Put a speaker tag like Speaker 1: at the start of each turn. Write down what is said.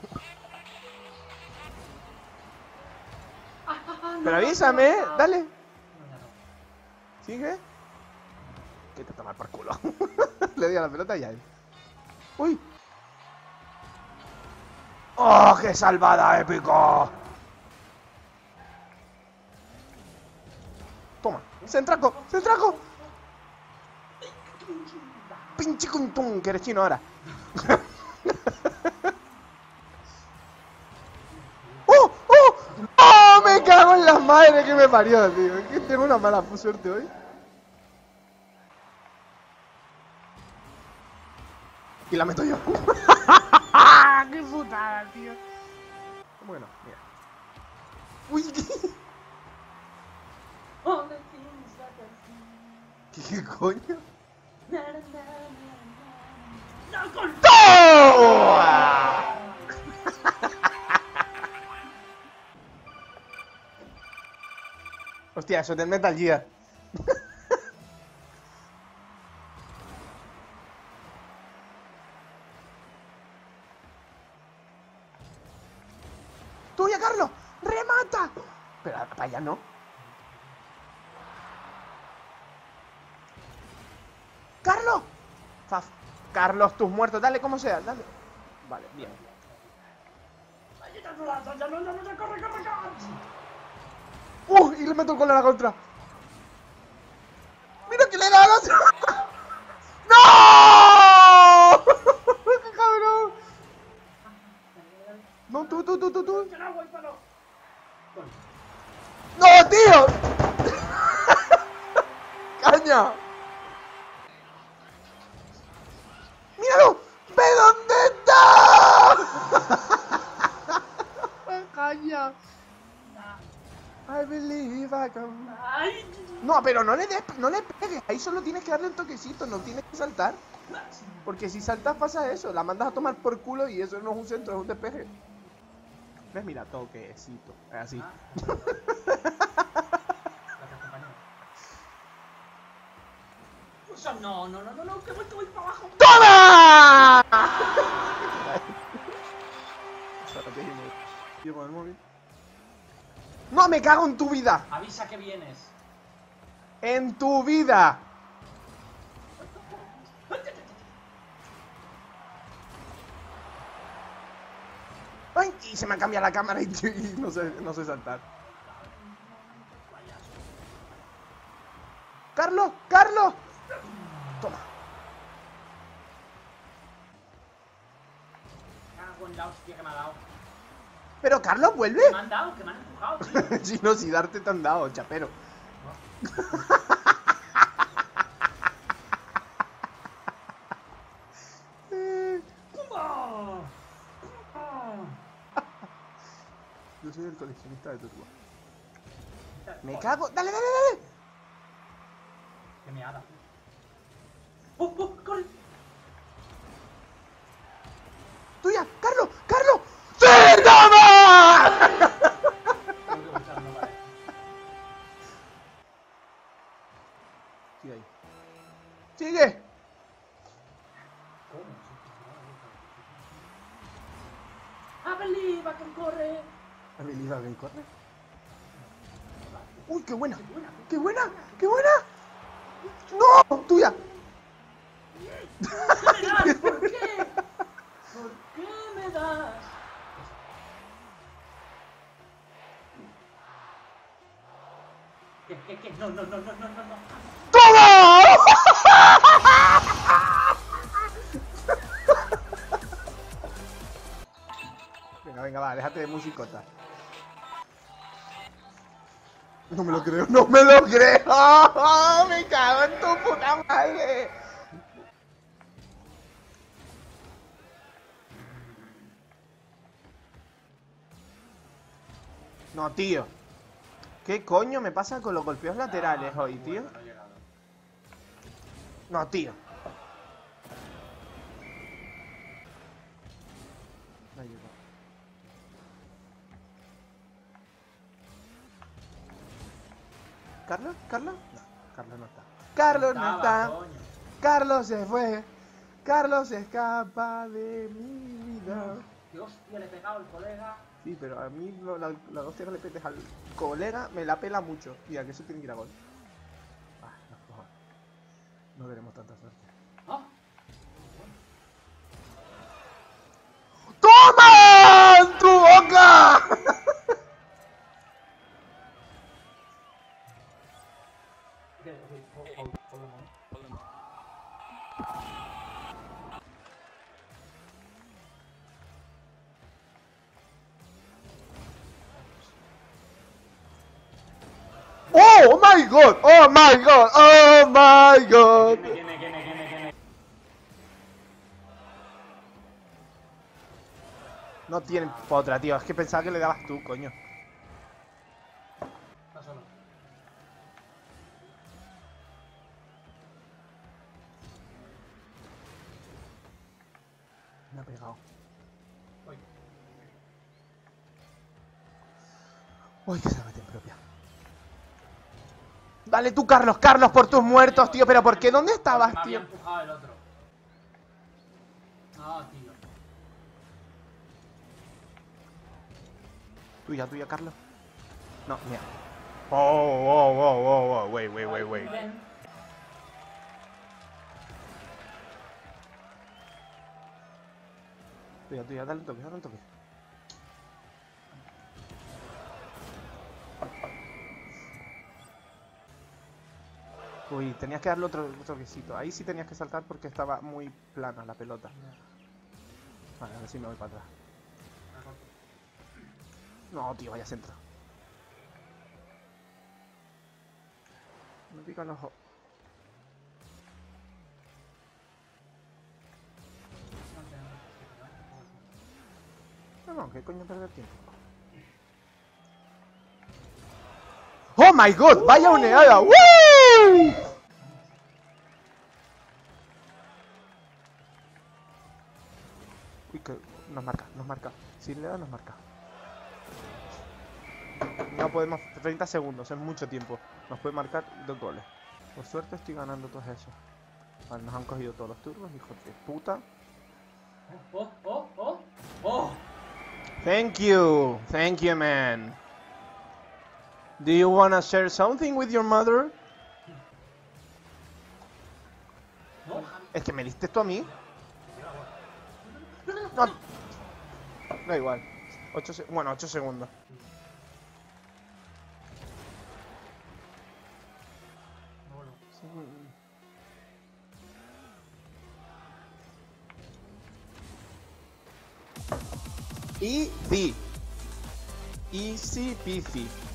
Speaker 1: Pero avísame, dale. ¿Sigue? Que te toma por culo. Le di a la pelota y a él. ¡Uy! ¡Oh, qué salvada, épico! Toma, ¡centraco! ¡Centraco! ¡Pinche cuntún! Que eres chino ahora. ¡Oh! ¡Oh! ¡Oh! Me cago en las madres que me parió, tío. Es que tengo una mala suerte hoy. Y la meto yo. ¡Qué putada, tío! Bueno, mira. ¡Uy! ¿Qué coño? ¡Toma! Hostia, eso es del Metal Gear. ¡Tuya, Carlos! ¡Remata! Pero para allá no. ¡Carlos! Faf. Carlos, tus muertos. Dale como sea, dale. Vale, bien. Y le meto el gol a la contra. ¡Mira que le da al otro! ¡No! ¡Qué cabrón! No, tú. ¡No, tío! ¡Caña! ¡Míralo! ¡Ve dónde está! ¡Caña! I believe I can... No, pero no le pegues. Ahí solo tienes que darle un toquecito, no tienes que saltar. Porque si saltas pasa eso, la mandas a tomar por culo y eso no es un centro, es un despeje. ¿Ves? Mira, toquecito. Así.
Speaker 2: No, que voy para abajo.
Speaker 1: ¡Toma! ¡No, me cago en tu vida!
Speaker 2: Avisa que vienes.
Speaker 1: ¡En tu vida! ¡Ay! Y se me ha cambiado la cámara y no sé saltar. ¡Carlos! ¡Carlos! Toma.
Speaker 2: Cago en la hostia que me ha dado.
Speaker 1: Pero Carlos, vuelve.
Speaker 2: Que me han dado, que me han empujado, tío.
Speaker 1: Si no, si darte te han dado, chapero. Yo soy el coleccionista de tortugas. Me cago. ¡Dale!
Speaker 2: Que me ha dado. ¡Corre!
Speaker 1: ¡Tuya! ¡Carlos! ¡Carlos! ¡Sí! ¡Toma! Sigue ahí. ¡Sigue!
Speaker 2: ¡A believe I can corre!
Speaker 1: ¿A believe I can corre? ¡Uy, qué buena! ¡Qué buena! ¡Qué buena! ¡No! ¡Tuya!
Speaker 2: ¿Por qué? ¿Por qué me das? ¿Qué? No.
Speaker 1: ¡Toma! Venga, va, déjate de musicota. No me lo creo, no me lo creo. ¡Oh, me cago en tu puta madre! No, tío. ¿Qué coño me pasa con los golpeos laterales hoy, tío? No, tío. ¿Carlos? ¿Carlos? No, Carlos no está. Carlos no está. Carlos se fue. Carlos se escapa de mi vida.
Speaker 2: ¡Qué hostia le he pegado al colega!
Speaker 1: Sí, pero a mí la hostia que le petes al colega me la pela mucho. Tía, que eso tiene que ir a gol. Ah, no tenemos tanta suerte.
Speaker 2: ¡Ah!
Speaker 1: ¡Toma! ¡En tu boca! ¡Oh my god! ¡Oh my god! ¡Oh my god!
Speaker 2: ¿Quién?
Speaker 1: No tienen potra, tío. Es que pensaba que le dabas tú, coño.
Speaker 2: Está solo.
Speaker 1: Me ha pegado.
Speaker 2: Uy.
Speaker 1: Uy, que se la mete en propia. Dale tú, Carlos, Carlos, por tus muertos, tío. ¿Pero por qué? ¿Dónde estabas,
Speaker 2: Me había
Speaker 1: tío?
Speaker 2: empujado el otro. Ah, tío.
Speaker 1: Tuya, Carlos. No, mira. Oh, wait.
Speaker 2: Ven.
Speaker 1: Tuya, dale un toque. Uy, tenías que darle otro toquecito. Ahí sí tenías que saltar porque estaba muy plana la pelota. Vale, a ver si me voy para atrás. No, tío, vaya centro. Me pica el ojo. No, ¿qué coño perder tiempo? ¡Oh my god! ¡Vaya uneada! ¡Woo! Uy, que nos marca. Si le da, nos marca. No podemos... 30 segundos, es mucho tiempo. Nos puede marcar 2 goles. Por suerte estoy ganando todos esos. Vale, nos han cogido todos los turnos, hijos de puta.
Speaker 2: ¡Oh!
Speaker 1: Thank you, man. Do you wanna share something with your mother?
Speaker 2: No,
Speaker 1: Es que me diste esto a mí. No. Da igual. 8 segundos. Easy. Easy peasy.